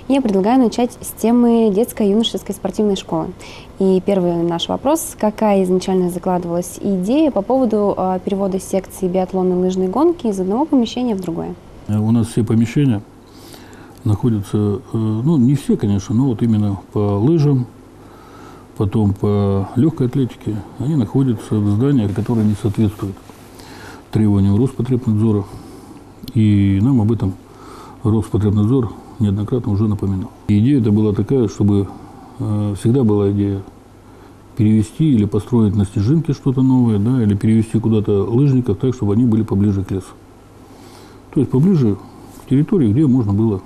Я предлагаю начать с темы детско-юношеской спортивной школы. И первый наш вопрос: какая изначально закладывалась идея по поводу перевода секции биатлона и лыжной гонки из одного помещения в другое? У нас все помещения находятся, ну не все, конечно, но вот именно по лыжам, потом по легкой атлетике, они находятся в зданиях, которые не соответствуют требованиям Роспотребнадзора. И нам об этом Роспотребнадзор неоднократно уже напоминал. И идея это была такая, чтобы всегда была идея перевести или построить на Снежинке что-то новое, да, или перевести куда-то лыжников так, чтобы они были поближе к лесу. То есть поближе к территории, где можно было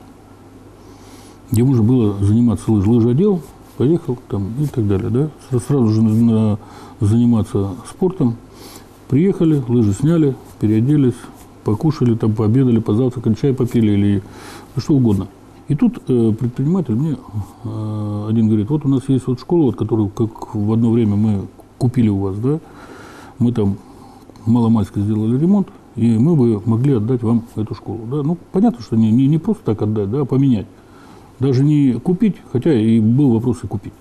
заниматься лыжеотдел, поехал там и так далее, да. Сразу же заниматься спортом. Приехали, лыжи сняли, переоделись, покушали, там, пообедали, позавтракали, чай попили или что угодно. И тут предприниматель мне один говорит: вот у нас есть вот школа, вот, которую как в одно время мы купили у вас, да, мы там маломальски сделали ремонт, и мы бы могли отдать вам эту школу. Да? Ну, понятно, что не просто так отдать, да, а поменять. Даже не купить, хотя и был вопрос и купить.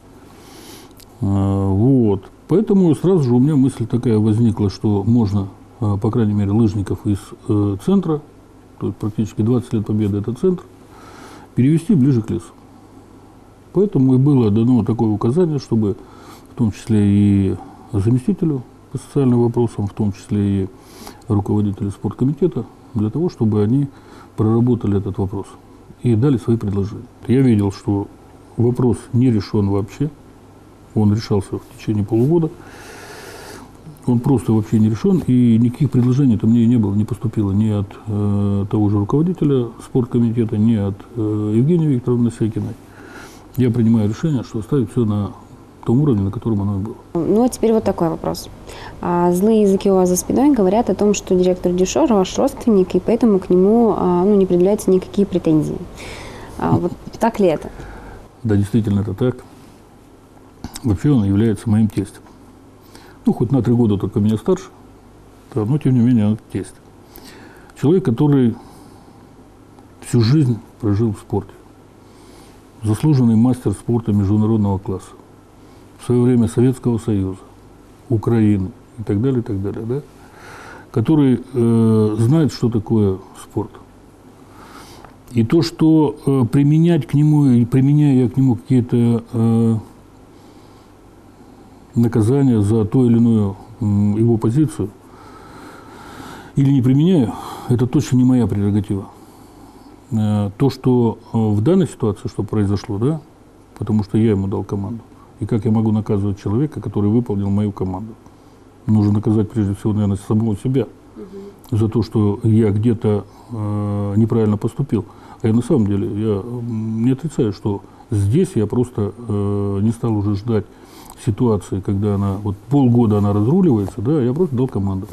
Вот. Поэтому сразу же у меня мысль такая возникла, что можно, по крайней мере, лыжников из центра, то есть практически 20 лет Победы – это центр, перевести ближе к лесу. Поэтому и было дано такое указание, чтобы в том числе и заместителю по социальным вопросам, в том числе и руководителю спорткомитета, для того, чтобы они проработали этот вопрос и дали свои предложения. Я видел, что вопрос не решен вообще, он решался в течение полугода, он просто вообще не решен, и никаких предложений мне не было, не поступило ни от того же руководителя спорткомитета, ни от Евгении Викторовны Секиной. Я принимаю решение, что оставить все на том уровне, на котором оно и было. Ну, а теперь вот такой вопрос. Злые языки у вас за спиной говорят о том, что директор Дюшор ваш родственник, и поэтому к нему не предъявляются никакие претензии. Вот так ли это? Да, действительно, это так. Вообще он является моим тестем. Ну, хоть на 3 года только меня старше, да, но тем не менее он тесть. Человек, который всю жизнь прожил в спорте. Заслуженный мастер спорта международного класса. В свое время Советского Союза, Украины и так далее, да, который знает, что такое спорт. И то, что применять к нему, и применяя я к нему какие-то наказания за ту или иную его позицию, или не применяю, это точно не моя прерогатива. То, что в данной ситуации, что произошло, да, потому что я ему дал команду, и как я могу наказывать человека, который выполнил мою команду? Нужно наказать прежде всего, наверное, самого себя за то, что я где-то неправильно поступил. А я на самом деле, я не отрицаю, что здесь я просто не стал уже ждать ситуации, когда она, вот полгода она разруливается, да, я просто дал команду.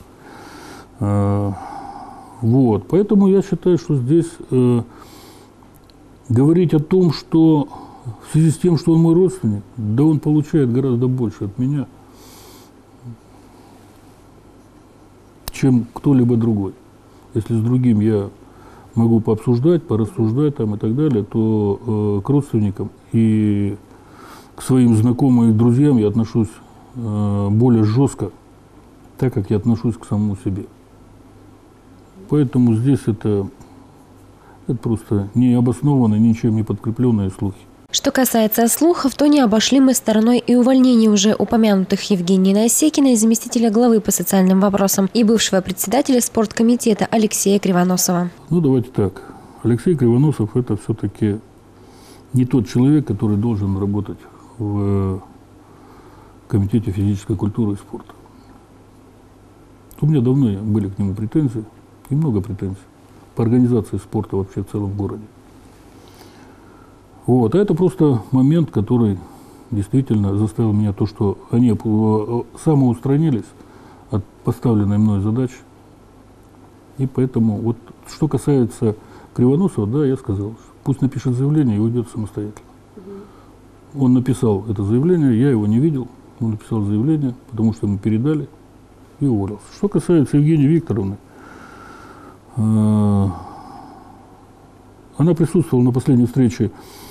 Вот, поэтому я считаю, что здесь говорить о том, что в связи с тем, что он мой родственник, да он получает гораздо больше от меня, чем кто-либо другой. Если с другим я могу пообсуждать, порассуждать там и так далее, то к родственникам и к своим знакомым и друзьям я отношусь более жестко, так как я отношусь к самому себе. Поэтому здесь это просто необоснованные, ничем не подкрепленные слухи. Что касается слухов, то не обошли мы стороной и увольнение уже упомянутых Евгении Насекиной, заместителя главы по социальным вопросам, и бывшего председателя спорткомитета Алексея Кривоносова. Ну, давайте так. Алексей Кривоносов – это все-таки не тот человек, который должен работать в Комитете физической культуры и спорта. У меня давно были к нему претензии, и много претензий, по организации спорта вообще в целом в городе. Вот. А это просто момент, который действительно заставил меня то, что они самоустранились от поставленной мной задачи. И поэтому, вот что касается Кривоносова, да, я сказал, пусть напишет заявление и уйдет самостоятельно. Он написал это заявление, я его не видел, он написал заявление, потому что ему передали и уволился. Что касается Евгении Викторовны, Она присутствовала на последней встрече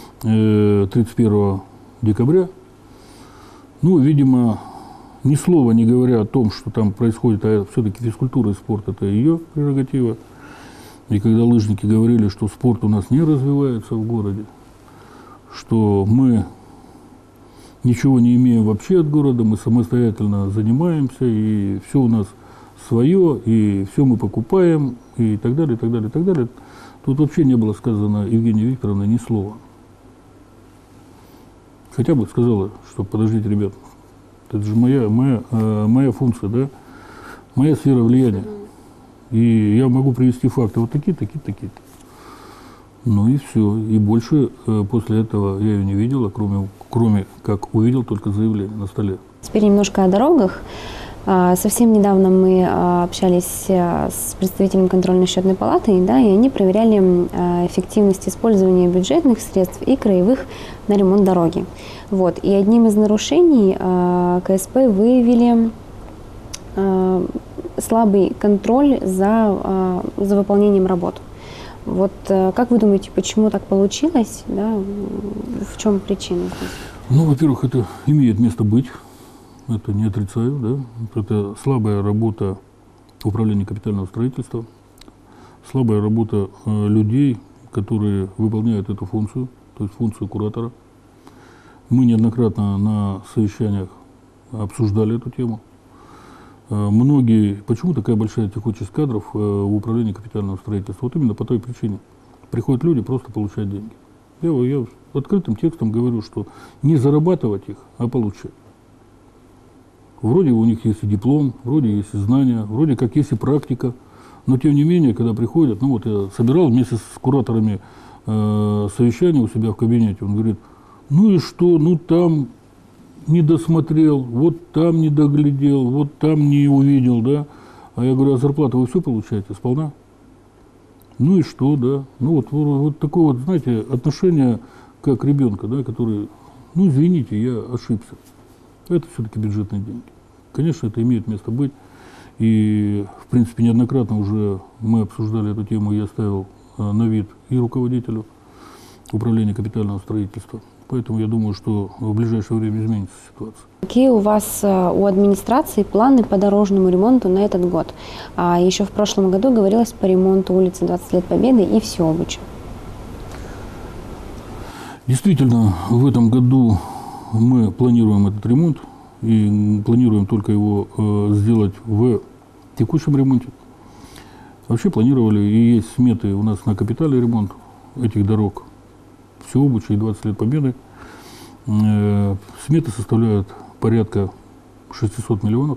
31 декабря. Ну, видимо, ни слова не говоря о том, что там происходит, а все-таки физкультура и спорт – это ее прерогатива. И когда лыжники говорили, что спорт у нас не развивается в городе, что мы ничего не имеем вообще от города, мы самостоятельно занимаемся, и все у нас свое, и все мы покупаем, и так далее, и так далее, и так далее. Тут вообще не было сказано Евгенией Викторовной ни слова. Хотя бы сказала, что подождите, ребят, это же моя функция, да, моя сфера влияния. И я могу привести факты вот такие, такие, такие. Ну и все. И больше после этого я ее не видела, кроме как увидел только заявление на столе. Теперь немножко о дорогах. Совсем недавно мы общались с представителем контрольно-счетной палаты, да, и они проверяли эффективность использования бюджетных средств и краевых на ремонт дороги. Вот. И одним из нарушений КСП выявили слабый контроль за выполнением работ. Вот как вы думаете, почему так получилось? Да? В чем причина? Ну, во-первых, это имеет место быть. Это не отрицаю, да. Это слабая работа управления капитального строительства, слабая работа людей, которые выполняют эту функцию, то есть функцию куратора. Мы неоднократно на совещаниях обсуждали эту тему. Многие, почему такая большая текучесть кадров в управлении капитального строительства? Вот именно по той причине. Приходят люди просто получать деньги. Я открытым текстом говорю, что не зарабатывать их, а получать. Вроде у них есть и диплом, вроде есть и знания, вроде как есть и практика. Но тем не менее, когда приходят, ну вот я собирал вместе с кураторами совещание у себя в кабинете, он говорит, ну и что, ну там не досмотрел, вот там не доглядел, вот там не увидел, да. А я говорю, а зарплату вы все получаете сполна? Ну и что, да. Ну вот такое вот, знаете, отношение как ребенка, да, который, ну извините, я ошибся. Это все-таки бюджетные деньги. Конечно, это имеет место быть. И, в принципе, неоднократно уже мы обсуждали эту тему, я ставил на вид и руководителю управления капитального строительства. Поэтому я думаю, что в ближайшее время изменится ситуация. Какие у вас, у администрации, планы по дорожному ремонту на этот год? Еще в прошлом году говорилось по ремонту улицы 20 лет Победы и Всеобыча. Действительно, в этом году мы планируем этот ремонт и планируем только его сделать в текущем ремонте. Вообще планировали, и есть сметы у нас на капитальный ремонт этих дорог Всеобыча и 20 лет Победы. Сметы составляют порядка 600 миллионов.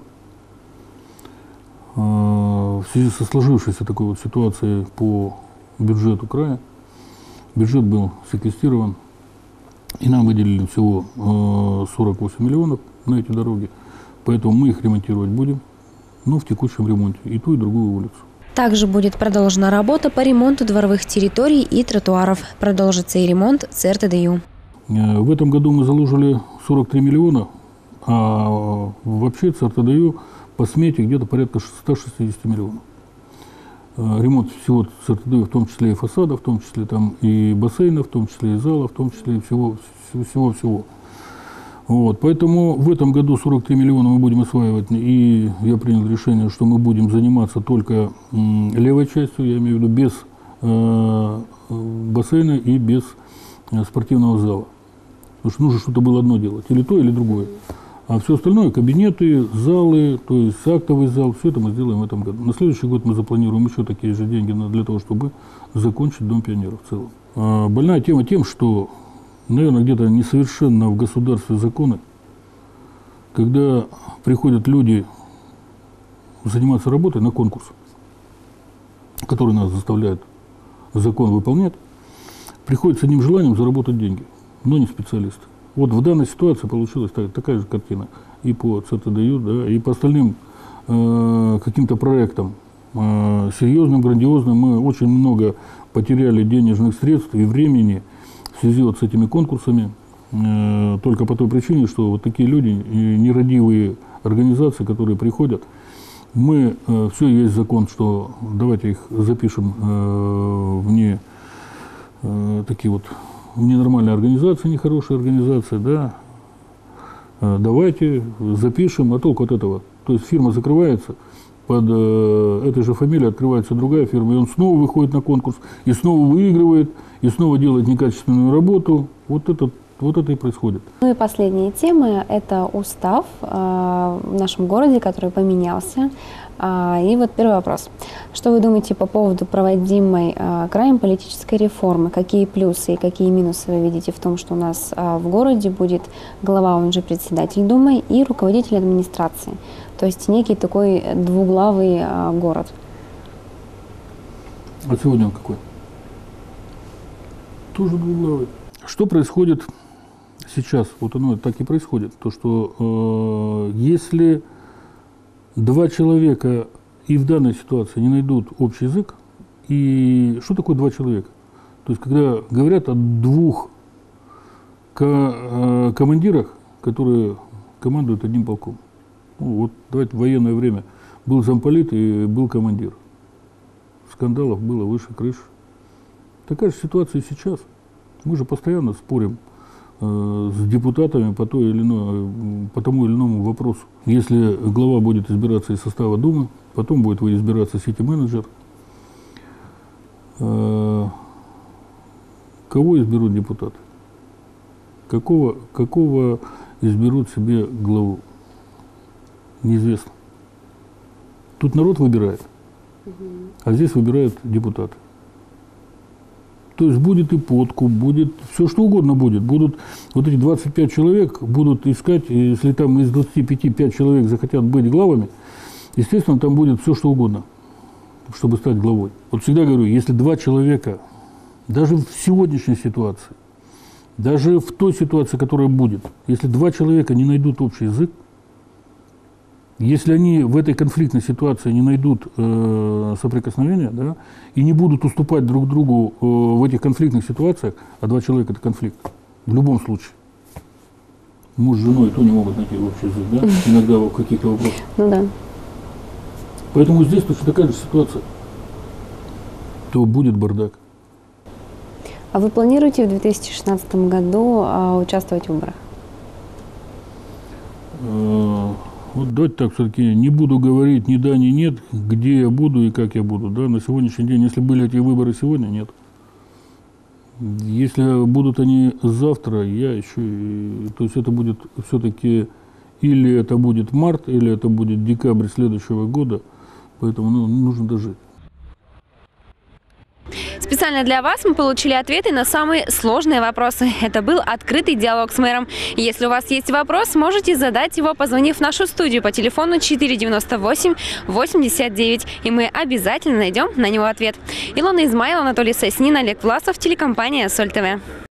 В связи со сложившейся такой вот ситуацией по бюджету края, бюджет был секвестирован, и нам выделили всего 48 миллионов на эти дороги. Поэтому мы их ремонтировать будем, но в текущем ремонте, и ту, и другую улицу. Также будет продолжена работа по ремонту дворовых территорий и тротуаров. Продолжится и ремонт ЦРТДЮ. В этом году мы заложили 43 миллиона, а вообще ЦРТДЮ по смете где-то порядка 160 миллионов. Ремонт всего ЦРТДЮ, в том числе и фасада, в том числе там и бассейна, в том числе и зала, в том числе и всего. Вот, поэтому в этом году 43 миллиона мы будем осваивать, и я принял решение, что мы будем заниматься только левой частью, я имею в виду без бассейна и без спортивного зала. Потому что нужно что-то было одно делать, или то, или другое. А все остальное, кабинеты, залы, то есть актовый зал, все это мы сделаем в этом году. На следующий год мы запланируем еще такие же деньги для того, чтобы закончить Дом пионеров в целом. Больная тема тем, что, наверное, где-то несовершенно в государстве законы, когда приходят люди заниматься работой на конкурс, который нас заставляет закон выполнять, приходят с одним желанием заработать деньги, но не специалисты. Вот в данной ситуации получилась такая же картина и по ЦРТДЮ, да, и по остальным каким-то проектам серьезным, грандиозным. Мы очень много потеряли денежных средств и времени в связи вот с этими конкурсами, только по той причине, что вот такие люди, нерадивые организации, которые приходят, мы, все есть закон, что давайте их запишем такие вот ненормальные организации, нехорошие организации, да, давайте запишем, а толку от этого. То есть фирма закрывается, под этой же фамилией открывается другая фирма, и он снова выходит на конкурс, и снова выигрывает, и снова делает некачественную работу. Вот это и происходит. Ну и последняя тема – это устав в нашем городе, который поменялся. И вот первый вопрос. Что вы думаете по поводу проводимой краем политической реформы? Какие плюсы и какие минусы вы видите в том, что у нас в городе будет глава, он же председатель Думы, и руководитель администрации? То есть некий такой двуглавый город. А сегодня он какой? Тоже двуглавый. Что происходит сейчас? Вот оно так и происходит. То, что если два человека и в данной ситуации не найдут общий язык, и что такое два человека? То есть, когда говорят о двух командирах, которые командуют одним полком. Ну, вот давайте в военное время был замполит и был командир. Скандалов было выше крыш. Такая же ситуация и сейчас. Мы же постоянно спорим с депутатами по тому или иному вопросу. Если глава будет избираться из состава Думы, потом будет избираться сити-менеджер, кого изберут депутаты? Какого изберут себе главу? Неизвестно. Тут народ выбирает, а здесь выбирают депутаты. То есть будет и подкуп, будет все что угодно будет. Будут вот эти 25 человек будут искать, если там из 25 5 человек захотят быть главами, естественно, там будет все что угодно, чтобы стать главой. Вот всегда говорю, если два человека, даже в сегодняшней ситуации, даже в той ситуации, которая будет, если два человека не найдут общий язык, если они в этой конфликтной ситуации не найдут соприкосновения, да, и не будут уступать друг другу в этих конфликтных ситуациях, а два человека – это конфликт, в любом случае. Муж с женой и то не могут найти общий язык, да, иногда в каких-то вопросах. Ну да. Поэтому здесь точно такая же ситуация, то будет бардак. А вы планируете в 2016 году участвовать в выборах? Вот давайте так все-таки не буду говорить ни да, ни нет, где я буду и как я буду. Да? На сегодняшний день, если были эти выборы сегодня, нет. Если будут они завтра, я еще... То есть это будет все-таки или это будет март, или это будет декабрь следующего года. Поэтому нужно дожить. Специально для вас мы получили ответы на самые сложные вопросы. Это был открытый диалог с мэром. Если у вас есть вопрос, можете задать его, позвонив в нашу студию по телефону 498 89, и мы обязательно найдем на него ответ. Илона Измайлова, Анатолий Соснин, Олег Власов, телекомпания Соль ТВ.